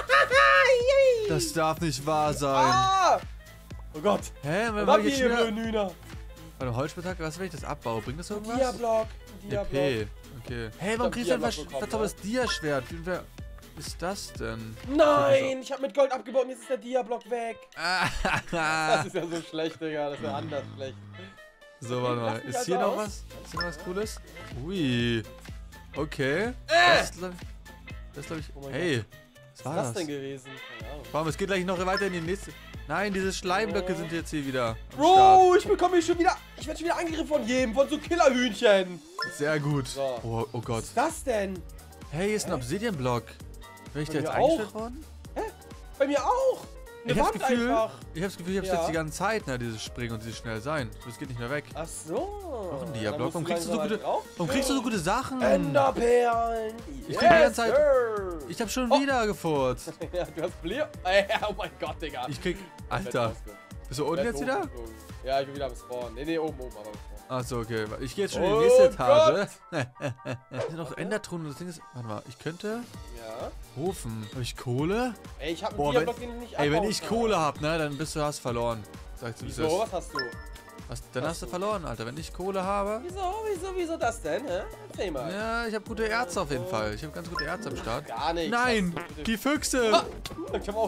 Speaker 1: Das darf nicht wahr sein.
Speaker 2: Ah! Oh Gott!
Speaker 1: Hä? Wenn
Speaker 2: Was
Speaker 1: wir
Speaker 2: habt ihr
Speaker 1: jetzt
Speaker 2: hier,
Speaker 1: wieder...
Speaker 2: blöden Hühner?
Speaker 1: Warte, Holzspitzhacke, was, wenn ich das abbaue? Bringt das irgendwas?
Speaker 2: Dia-Block. Dia-Block.
Speaker 1: E P. Okay. Hey, warum
Speaker 2: hab
Speaker 1: kriegst du ein
Speaker 2: Dia-Block
Speaker 1: ver
Speaker 2: bekommen,
Speaker 1: verzaubertes Dia-Schwert? Wie wer ist das denn?
Speaker 2: Nein! Ich hab mit Gold abgebaut und jetzt ist der Dia-Block weg. Das
Speaker 1: Ah,
Speaker 2: ist ja so schlecht, Digga. Das ist ja anders schlecht.
Speaker 1: so, warte mal.
Speaker 2: Lass mich
Speaker 1: Ist hier
Speaker 2: also
Speaker 1: noch
Speaker 2: aus.
Speaker 1: was? Ist hier noch was Cooles? Ui. Okay.
Speaker 2: Äh.
Speaker 1: Das ist, glaub ich... Das ist, glaub ich...
Speaker 2: Oh mein
Speaker 1: Hey. Was
Speaker 2: Was
Speaker 1: war
Speaker 2: ist das
Speaker 1: das?
Speaker 2: denn gewesen? Keine Ahnung.
Speaker 1: Warum, es geht gleich noch weiter in die nächste... Nein, diese Schleimblöcke
Speaker 2: Oh.
Speaker 1: sind jetzt hier wieder am Start.
Speaker 2: Bro, ich bekomme hier schon wieder... Ich werde schon wieder angegriffen von jedem, von so Killerhühnchen.
Speaker 1: Sehr gut.
Speaker 2: So.
Speaker 1: Oh, oh Gott.
Speaker 2: Was ist das denn?
Speaker 1: Hey, hier ist ein
Speaker 2: Hä?
Speaker 1: Obsidian-Block. Bin ich
Speaker 2: Bei
Speaker 1: da jetzt
Speaker 2: mir
Speaker 1: eingestellt
Speaker 2: auch.
Speaker 1: worden?
Speaker 2: Bei mir auch. Eine
Speaker 1: Ich hab's
Speaker 2: Wand
Speaker 1: Gefühl,
Speaker 2: einfach.
Speaker 1: ich hab's Gefühl, ich hab's
Speaker 2: Ja.
Speaker 1: jetzt die ganze Zeit, ne, dieses Springen und dieses schnell sein. Das geht nicht mehr weg.
Speaker 2: Ach so.
Speaker 1: Noch ein
Speaker 2: Dann
Speaker 1: Diablock.
Speaker 2: musst
Speaker 1: Warum kriegst du so
Speaker 2: langsam
Speaker 1: gute,
Speaker 2: halt drauf.
Speaker 1: warum kriegst du so gute Sachen?
Speaker 2: Enderperlen.
Speaker 1: Ich krieg die ganze Zeit-
Speaker 2: Sir.
Speaker 1: Ich hab schon
Speaker 2: Oh.
Speaker 1: wieder gefurzt.
Speaker 2: Ja, du hast Ble... Ey, oh mein Gott, Digga.
Speaker 1: Ich krieg...
Speaker 2: werd
Speaker 1: Alter.
Speaker 2: rausgekommen.
Speaker 1: Bist du unten
Speaker 2: Werd
Speaker 1: jetzt wieder?
Speaker 2: hochgeflogen. Ja, ich bin wieder am Spawn. Nee, nee, oben, oben, aber am Spawn.
Speaker 1: Achso, okay. Ich gehe jetzt schon in
Speaker 2: Oh
Speaker 1: die nächste
Speaker 2: Gott.
Speaker 1: Etage. Hier sind noch Endertruhen und das Ding ist... Warte mal, ich könnte...
Speaker 2: Ja.
Speaker 1: Ofen. Hab ich Kohle?
Speaker 2: Ey, ich hab einen
Speaker 1: Boah,
Speaker 2: Diablock, den ich nicht
Speaker 1: Ey, wenn
Speaker 2: abbauen
Speaker 1: ich
Speaker 2: kann.
Speaker 1: Kohle hab, ne, dann bist du hast verloren. Sagst du, wie es
Speaker 2: Wieso?
Speaker 1: ist.
Speaker 2: Was hast du?
Speaker 1: Was, dann
Speaker 2: hast
Speaker 1: hast du
Speaker 2: du?
Speaker 1: verloren, Alter. Wenn ich Kohle habe...
Speaker 2: Wieso, wieso, wieso das denn, hä? Erzähl mal.
Speaker 1: Ja, ich habe gute Ärzte auf jeden Fall. Ich habe ganz gute Ärzte am Start.
Speaker 2: Gar nicht.
Speaker 1: Nein,
Speaker 2: Was hast du-
Speaker 1: die Füchse.
Speaker 2: Ah, ich hab aufgehört.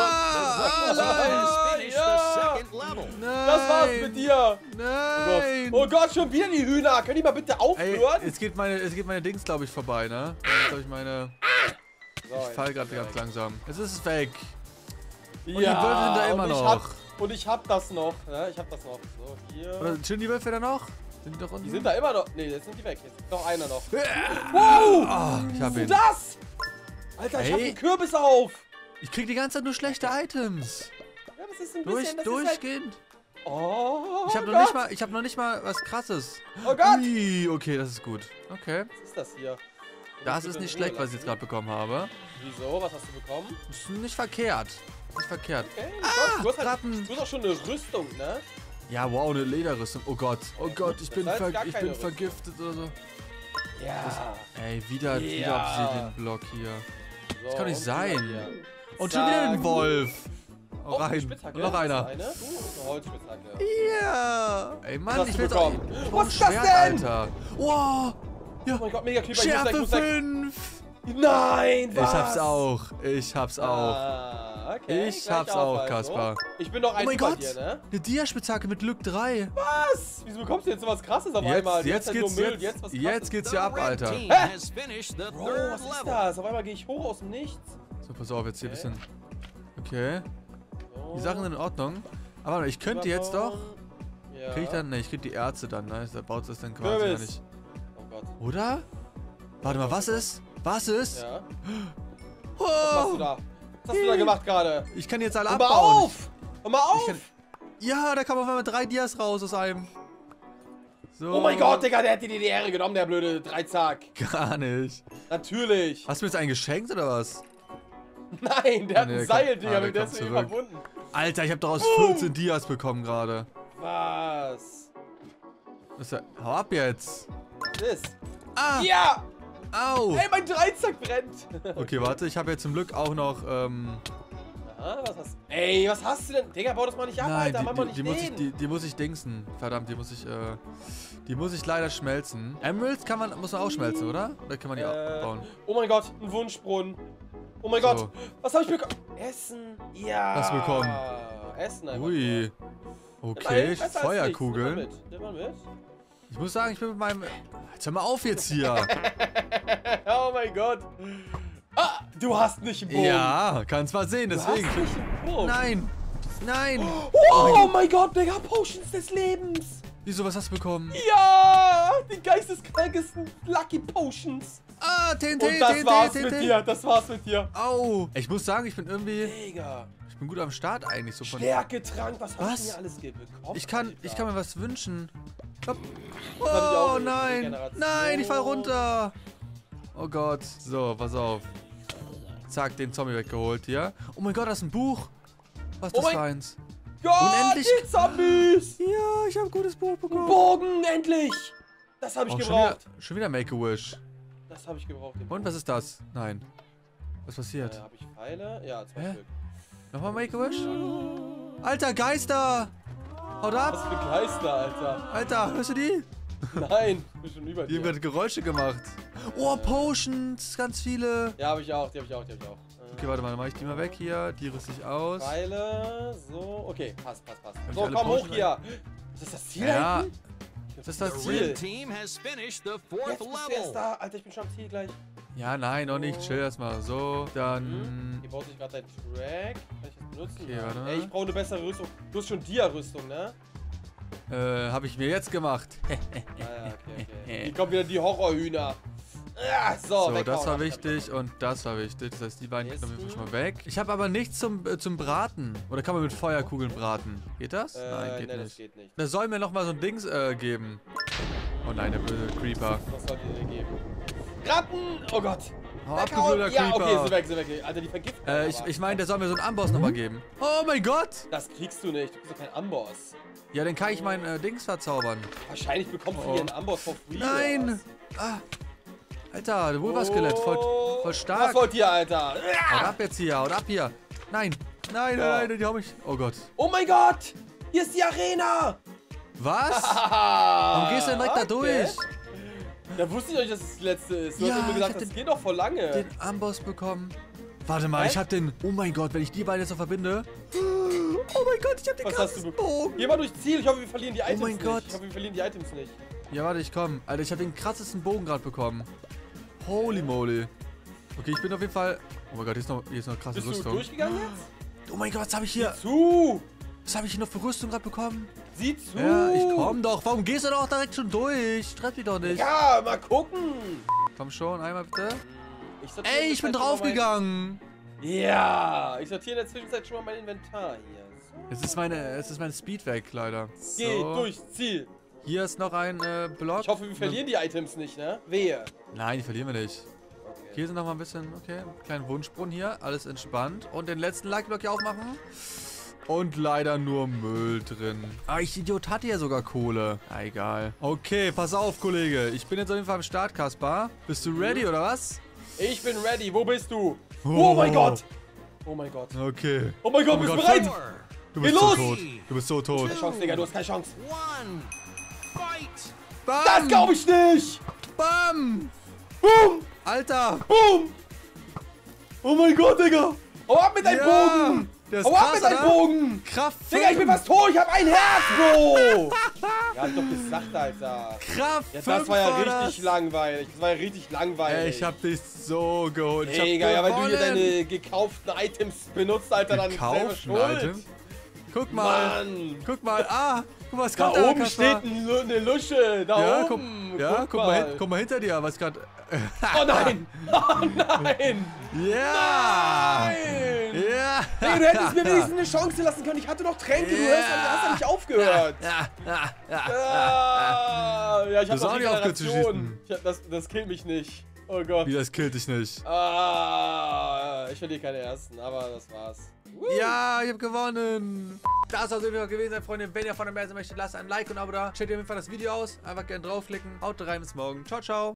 Speaker 1: Ah,
Speaker 2: Ah,
Speaker 3: Finish
Speaker 2: ja.
Speaker 3: the second level.
Speaker 1: Nein.
Speaker 2: Das war's mit dir. Oh
Speaker 1: Nein.
Speaker 2: Gott. Oh Gott, schon wieder die Hühner. Können die mal bitte
Speaker 1: Ey,
Speaker 2: aufhören?
Speaker 1: jetzt geht meine, jetzt geht meine Dings, glaube ich, vorbei, ne? Jetzt glaube ich meine...
Speaker 2: So,
Speaker 1: Ich
Speaker 2: jetzt
Speaker 1: fall
Speaker 2: ist
Speaker 1: gerade
Speaker 2: er
Speaker 1: ganz
Speaker 2: weg.
Speaker 1: langsam. Jetzt ist es weg.
Speaker 2: Ja,
Speaker 1: Und die Wölfe sind da immer
Speaker 2: und ich
Speaker 1: noch.
Speaker 2: Hab, und ich hab das noch. Ne? Ich hab das noch. So, hier.
Speaker 1: Oder chillen die Wölfe da noch? Sind die doch unten?
Speaker 2: Die sind da immer noch. Ne, jetzt sind die weg. Jetzt ist noch einer noch.
Speaker 1: Wow! Ah, ich hab
Speaker 2: Was ist
Speaker 1: ihn.
Speaker 2: das? Alter, ich hab
Speaker 1: Ey.
Speaker 2: einen Kürbis auf.
Speaker 1: Ich krieg die ganze Zeit nur schlechte Items.
Speaker 2: Ja, das ist ein
Speaker 1: Durch,
Speaker 2: bisschen... Das
Speaker 1: durchgehend.
Speaker 2: Ist halt, oh,
Speaker 1: Ich habe noch
Speaker 2: Gott.
Speaker 1: nicht mal, ich habe noch nicht mal was Krasses.
Speaker 2: Oh Gott.
Speaker 1: Ui, okay, das ist gut. Okay.
Speaker 2: Was ist das hier?
Speaker 1: Das
Speaker 2: Bitte
Speaker 1: ist
Speaker 2: in
Speaker 1: nicht
Speaker 2: Ruhe
Speaker 1: schlecht, was ich
Speaker 2: lassen.
Speaker 1: jetzt gerade bekommen habe.
Speaker 2: Wieso? Was hast du bekommen?
Speaker 1: Ist nicht verkehrt. Nicht verkehrt.
Speaker 2: Okay, ah, du, hast halt,
Speaker 1: Ratten.
Speaker 2: du hast auch schon eine Rüstung, ne?
Speaker 1: Ja, wow, eine Lederrüstung. Oh Gott. Oh Gott, ich
Speaker 2: Das
Speaker 1: bin,
Speaker 2: war jetzt
Speaker 1: ver
Speaker 2: gar
Speaker 1: ich
Speaker 2: keine
Speaker 1: bin
Speaker 2: Rüstung.
Speaker 1: vergiftet oder so.
Speaker 2: Ja.
Speaker 1: Ey, wieder, wieder
Speaker 2: Ja.
Speaker 1: Obsidian-Block hier.
Speaker 2: So,
Speaker 1: Das kann nicht
Speaker 2: und
Speaker 1: sein.
Speaker 2: wieder hier.
Speaker 1: Und schon wieder ein
Speaker 2: Zack.
Speaker 1: Wolf. Oh,
Speaker 2: Oh, eine
Speaker 1: rein.
Speaker 2: Spitzhacke.
Speaker 1: Und noch einer.
Speaker 2: Eine. Uh, eine Holzspitzhacke.
Speaker 1: Ja. Ey, Mann,
Speaker 2: hast
Speaker 1: ich
Speaker 2: du
Speaker 1: will doch...
Speaker 2: bekommen?
Speaker 1: Ich brauch
Speaker 2: Was
Speaker 1: ein
Speaker 2: ist das
Speaker 1: Schwert,
Speaker 2: denn?
Speaker 1: Alter. Wow. Ja.
Speaker 2: Oh mein Gott, mega Creeper. Ich muss weg, ich
Speaker 1: Schärfe
Speaker 2: muss weg.
Speaker 1: fünf.
Speaker 2: Nein, was?
Speaker 1: Ich hab's auch. Ich hab's auch.
Speaker 2: Ah, okay.
Speaker 1: Ich
Speaker 2: gleich
Speaker 1: hab's
Speaker 2: auf
Speaker 1: auch,
Speaker 2: also.
Speaker 1: Kaspar.
Speaker 2: Ich bin noch
Speaker 1: Oh
Speaker 2: ein
Speaker 1: mein
Speaker 2: über
Speaker 1: Gott.
Speaker 2: dir, ne?
Speaker 1: Eine Diaspitzhacke mit Glück drei.
Speaker 2: Was? Wieso bekommst du jetzt so was krasses auf einmal?
Speaker 1: Jetzt,
Speaker 2: Die
Speaker 1: jetzt
Speaker 2: ganze Zeit
Speaker 1: geht's,
Speaker 2: nur Müll,
Speaker 1: jetzt,
Speaker 2: jetzt was
Speaker 1: jetzt
Speaker 2: krasses.
Speaker 1: geht's
Speaker 3: The
Speaker 1: hier ab,
Speaker 3: red
Speaker 1: Alter.
Speaker 3: team
Speaker 2: Hä?
Speaker 3: has finished the
Speaker 2: Bro,
Speaker 3: third
Speaker 2: was ist
Speaker 3: level.
Speaker 2: das? Auf einmal gehe ich hoch aus dem Nichts.
Speaker 1: So, pass auf, jetzt hier ein
Speaker 2: Okay.
Speaker 1: bisschen... Okay.
Speaker 2: So.
Speaker 1: Die Sachen sind in Ordnung. Aber warte, ich könnte jetzt doch...
Speaker 2: Ja.
Speaker 1: Krieg ich dann... Ne, ich krieg die Ärzte dann, ne? Da baut es dann quasi
Speaker 2: Kürbis.
Speaker 1: gar nicht.
Speaker 2: Oh Gott.
Speaker 1: Oder? Warte mal, was ist? Was ist?
Speaker 2: Ja. Was machst du
Speaker 1: Oh,
Speaker 2: da? Was hast du da gemacht gerade?
Speaker 1: ich kann jetzt alle
Speaker 2: Hör mal
Speaker 1: abbauen.
Speaker 2: auf! Hör mal auf!
Speaker 1: Ich kann, ja, da kam auf einmal drei Dias raus aus einem. So.
Speaker 2: Oh mein Gott, Digga, der hat dir die Ehre genommen, der blöde Dreizack.
Speaker 1: Gar nicht.
Speaker 2: Natürlich.
Speaker 1: Hast du mir jetzt einen geschenkt oder was?
Speaker 2: Nein, der hat
Speaker 1: Nee,
Speaker 2: ein
Speaker 1: der
Speaker 2: Seil,
Speaker 1: kommt-
Speaker 2: Digga,
Speaker 1: ah, der
Speaker 2: mit der
Speaker 1: kommt
Speaker 2: ist du ihn
Speaker 1: zurück.
Speaker 2: verbunden.
Speaker 1: Alter, ich habe daraus vierzehn Dias bekommen gerade.
Speaker 2: Was?
Speaker 1: Das ist ja- Hau ab jetzt.
Speaker 2: Das?
Speaker 1: Ah!
Speaker 2: Ja!
Speaker 1: Au!
Speaker 2: Ey, mein Dreizack brennt!
Speaker 1: Okay, warte, ich habe jetzt zum Glück auch noch, ähm...
Speaker 2: Aha, was hast du? Ey, was hast du denn? Digga, bau das mal nicht ab,
Speaker 1: Nein,
Speaker 2: Alter, mach mal
Speaker 1: die,
Speaker 2: nicht
Speaker 1: die, die, muss ich,
Speaker 2: den.
Speaker 1: die, die muss ich dingsen. Verdammt, die muss ich, äh... Die muss ich leider schmelzen. Emeralds kann man, muss man auch schmelzen, oder? Oder kann man die
Speaker 2: Äh,
Speaker 1: abbauen?
Speaker 2: Oh mein Gott, ein Wunschbrunnen. Oh mein
Speaker 1: So.
Speaker 2: Gott, was habe ich bekommen? Essen. Ja.
Speaker 1: Was bekommen?
Speaker 2: Essen einfach.
Speaker 1: Ui.
Speaker 2: nur.
Speaker 1: Okay,
Speaker 2: Immerhin besser als
Speaker 1: Feuerkugeln.
Speaker 2: nichts. Nimm mal mit. Nimm
Speaker 1: Ich muss sagen, ich bin mit meinem... Jetzt hör mal auf jetzt hier.
Speaker 2: mal mit. Oh mein Gott. Ah, du hast nicht einen Bogen.
Speaker 1: Ja, kannst mal sehen,
Speaker 2: Du
Speaker 1: deswegen.
Speaker 2: hast nicht einen Bogen.
Speaker 1: Nein! Nein!
Speaker 2: Oh mein Gott, Digga, Potions des Lebens.
Speaker 1: Wieso, was hast du bekommen?
Speaker 2: Ja, die geisteskrankesten Lucky Potions.
Speaker 1: Ah, T N T,
Speaker 2: Und das
Speaker 1: T N T,
Speaker 2: war's
Speaker 1: T N
Speaker 2: mit
Speaker 1: T.
Speaker 2: dir, das war's mit dir.
Speaker 1: Au! Ich muss sagen, ich bin irgendwie...
Speaker 2: Digga,
Speaker 1: Ich bin gut am Start eigentlich so von...
Speaker 2: Stärketrank, was, hab
Speaker 1: Was?
Speaker 2: ich mir alles bekommen?
Speaker 1: Ich kann,
Speaker 2: Alter?
Speaker 1: ich kann mir was wünschen. Hopp.
Speaker 2: hatte ich auch
Speaker 1: Oh
Speaker 2: nicht.
Speaker 1: nein!
Speaker 2: Regeneration.
Speaker 1: Nein, ich fall runter! Oh Gott. So, pass auf. Zack, den Zombie weggeholt hier. Oh mein Gott, das ist ein Buch. Was ist
Speaker 2: Oh
Speaker 1: das
Speaker 2: mein-
Speaker 1: für eins?
Speaker 2: Gott,
Speaker 1: Unendlich-
Speaker 2: die Zombies.
Speaker 1: Ja, ich habe ein gutes Buch bekommen.
Speaker 2: Bogen, endlich. Das habe ich
Speaker 1: Oh, schon wieder,
Speaker 2: gebraucht.
Speaker 1: schon wieder Make-A-Wish.
Speaker 2: Das habe ich gebraucht. den
Speaker 1: Und was ist das? Nein. Was
Speaker 2: Bogen.
Speaker 1: passiert?
Speaker 2: Äh, habe ich Pfeile? Ja, zwei
Speaker 1: Hä?
Speaker 2: Stück.
Speaker 1: Nochmal Make-A-Wish? Alter, Geister! Haut ab!
Speaker 2: Was für Geister, Alter.
Speaker 1: Alter, hörst du die?
Speaker 2: Nein, ich bin schon über
Speaker 1: Die haben
Speaker 2: dir.
Speaker 1: gerade Geräusche gemacht. Oh, Potions, ganz viele.
Speaker 2: Ja, habe ich auch, die habe ich auch, die habe ich auch. Äh,
Speaker 1: Okay, warte mal, dann mach ich die mal weg hier. Die rüste ich aus.
Speaker 2: Pfeile, so, okay, passt, passt, passt.
Speaker 1: ich
Speaker 2: So,
Speaker 1: alle
Speaker 2: komm hoch
Speaker 1: Potion
Speaker 2: hier. Ist das das Ziel
Speaker 1: Ja.
Speaker 2: da hinten?
Speaker 1: Das ist das
Speaker 2: The
Speaker 1: Ziel.
Speaker 3: Red team has finished the fourth
Speaker 2: Jetzt bist du erst
Speaker 3: level.
Speaker 2: da. Alter, ich bin schon am Ziel gleich.
Speaker 1: Ja, nein, noch nicht. Chill erstmal. So, dann...
Speaker 2: Mhm. Hier baut sich gerade dein Track. Kann ich das benutzen?
Speaker 1: Okay, warte.
Speaker 2: Ey, ich brauche eine bessere Rüstung. Du hast schon Dia-Rüstung, ne?
Speaker 1: Äh, habe ich mir jetzt gemacht.
Speaker 2: Ah, ja, okay, okay. Hier kommen wieder die Horrorhühner. Ah, so,
Speaker 1: so das war wichtig und das war wichtig. Das heißt, die beiden
Speaker 2: Yes,
Speaker 1: kommen schon mal weg. Ich habe aber nichts zum, äh, zum Braten. Oder kann man mit Feuerkugeln braten? Geht das?
Speaker 2: Äh,
Speaker 1: nein, geht
Speaker 2: nee,
Speaker 1: nicht.
Speaker 2: Das geht nicht.
Speaker 1: Da soll mir noch mal so ein Dings äh, geben. Oh nein, der böse Creeper.
Speaker 2: Was soll die dir geben? Ratten! Oh Gott!
Speaker 1: Hau ab, du
Speaker 2: Weghauen.
Speaker 1: blöder
Speaker 2: Ja,
Speaker 1: Creeper.
Speaker 2: okay, sind weg, sind weg. Alter, die vergiften.
Speaker 1: Äh, ich ich meine, der soll mir so einen Amboss noch mal geben. Oh mein Gott!
Speaker 2: Das kriegst du nicht. Du kriegst doch keinen Amboss.
Speaker 1: Ja, dann kann ich meinen äh, Dings verzaubern.
Speaker 2: Wahrscheinlich bekommst du
Speaker 1: Oh.
Speaker 2: hier einen Amboss for free.
Speaker 1: Nein! Ah. Alter, der Vulva-Skelett. Voll, voll stark.
Speaker 2: Was wollt ihr, Alter?
Speaker 1: Haut ab jetzt hier, haut ab hier. Nein, nein,
Speaker 2: Ja.
Speaker 1: nein, nein, die hau mich. Oh Gott.
Speaker 2: Oh mein Gott! Hier ist die Arena!
Speaker 1: Was? Warum
Speaker 2: Warum
Speaker 1: gehst du denn direkt da durch?
Speaker 2: Da wusste ich euch, dass es das letzte ist. Du
Speaker 1: Ja,
Speaker 2: hast immer
Speaker 1: ich
Speaker 2: gesagt,
Speaker 1: hab
Speaker 2: das
Speaker 1: den-
Speaker 2: geht doch voll lange.
Speaker 1: Den Amboss bekommen. Warte mal,
Speaker 2: Hä?
Speaker 1: ich hab den... Oh mein Gott, wenn ich die beiden jetzt noch verbinde... Oh mein Gott, ich hab den
Speaker 2: Was hast du
Speaker 1: krassesten
Speaker 2: bekommen?
Speaker 1: Bogen.
Speaker 2: Geh mal durchs Ziel. Ich hoffe, wir verlieren die Items
Speaker 1: mein
Speaker 2: nicht.
Speaker 1: Gott.
Speaker 2: Ich hoffe, wir verlieren die Items nicht.
Speaker 1: Ja, warte, ich komm. Alter, ich hab den krassesten Bogen gerade bekommen. Holy moly. Okay, ich bin auf jeden Fall... Oh mein Gott, hier ist noch, hier ist noch krasse
Speaker 2: Bist du
Speaker 1: Rüstung.
Speaker 2: durchgegangen jetzt?
Speaker 1: Oh mein Gott, was habe ich hier...
Speaker 2: Zu!
Speaker 1: Was habe ich hier noch für Rüstung gerade bekommen?
Speaker 2: Sieh zu!
Speaker 1: Ja, ich komm doch. Warum gehst du doch direkt schon durch? Treff mich doch nicht.
Speaker 2: Ja, mal gucken!
Speaker 1: Komm schon, einmal bitte.
Speaker 2: Ich sortiere
Speaker 1: Ey,
Speaker 2: in der
Speaker 1: ich bin
Speaker 2: Zeit schon mal
Speaker 1: draufgegangen.
Speaker 2: Mein... Ja! Ich sortiere in der Zwischenzeit schon mal mein Inventar hier. So.
Speaker 1: Es ist meine, es ist mein Speed weg, leider.
Speaker 2: Geh
Speaker 1: So.
Speaker 2: durchs Ziel!
Speaker 1: Hier ist noch ein äh, Block.
Speaker 2: Ich hoffe, wir verlieren die Items nicht, ne? Wehe!
Speaker 1: Nein, die verlieren wir nicht.
Speaker 2: Okay.
Speaker 1: Hier sind noch mal ein bisschen, okay, einen kleinen Wunschbrunnen hier. Alles entspannt. Und den letzten Like-Block hier aufmachen. Und leider nur Müll drin. Ah, ich Idiot hatte ja sogar Kohle. Ah, egal. Okay, pass auf, Kollege. Ich bin jetzt auf jeden Fall am Start, Kaspar. Bist du ready, oder was?
Speaker 2: Ich bin ready. Wo bist du?
Speaker 1: Oh.
Speaker 2: Oh, mein Gott! Oh mein Gott.
Speaker 1: Okay.
Speaker 2: Oh mein Gott,
Speaker 1: Oh mein
Speaker 2: bist du
Speaker 1: Gott,
Speaker 2: bereit?
Speaker 1: fünf. Du bist
Speaker 2: Geh
Speaker 1: so
Speaker 2: los!
Speaker 1: tot. Du bist so tot.
Speaker 2: Keine Chance, Digga, du hast keine Chance.
Speaker 3: One. Fight.
Speaker 1: Bam!
Speaker 2: Das glaube ich nicht!
Speaker 1: Bam!
Speaker 2: Boom!
Speaker 1: Alter!
Speaker 2: Boom! Oh mein Gott, Digga! Hau ab mit deinem
Speaker 1: Ja,
Speaker 2: Bogen!
Speaker 1: der ist
Speaker 2: Hau ab
Speaker 1: krass,
Speaker 2: mit deinem
Speaker 1: oder?
Speaker 2: Bogen!
Speaker 1: Kraft
Speaker 2: Digga, ich bin fast tot! Ich hab ein Herz, Bro! Ja, hab ich doch gesagt, Alter.
Speaker 1: Kraft
Speaker 2: Ja, das war ja
Speaker 1: fünf
Speaker 2: richtig langweilig. Das war ja richtig langweilig.
Speaker 1: Ey, ich hab dich so geholt. Ich hab
Speaker 2: Digga, ja, weil du hier
Speaker 1: gewonnen.
Speaker 2: deine gekauften Items benutzt, Alter, dann selber
Speaker 1: Gekauften
Speaker 2: schuld.
Speaker 1: Item? Guck mal.
Speaker 2: Mann!
Speaker 1: Guck mal. Ah, guck mal, was
Speaker 2: Da
Speaker 1: kommt da,
Speaker 2: oben
Speaker 1: Kaspar?
Speaker 2: steht ein Lu- eine Lusche. Da
Speaker 1: Ja, guck,
Speaker 2: oben.
Speaker 1: ja, guck, mal. hin, guck mal hinter dir, was gerade...
Speaker 2: Oh nein! Oh nein!
Speaker 1: Ja!
Speaker 2: Nein!
Speaker 1: Ja!
Speaker 2: Hey, du hättest mir wenigstens eine Chance lassen können. Ich hatte doch Tränke, du hörst, du hast ja nicht aufgehört.
Speaker 1: Ja, ja, ja.
Speaker 2: Ah, ja, ich
Speaker 1: Du
Speaker 2: hab
Speaker 1: hast
Speaker 2: noch
Speaker 1: auch nicht aufgehört zu
Speaker 2: Regeneration. Ich hab, das, das killt mich nicht. Oh Gott.
Speaker 1: Wie, das killt dich nicht.
Speaker 2: Ah, ich verliere keine ersten, aber das war's. Woo.
Speaker 1: Ja, ich hab gewonnen. Das soll es auf jeden Fall gewesen sein, Freunde. Wenn ihr von der Mehr sein möchtet, lasst ein Like und ein Abo da. Checkt ihr auf jeden Fall das Video aus. Einfach gerne draufklicken. Haut rein, bis morgen. Ciao, ciao.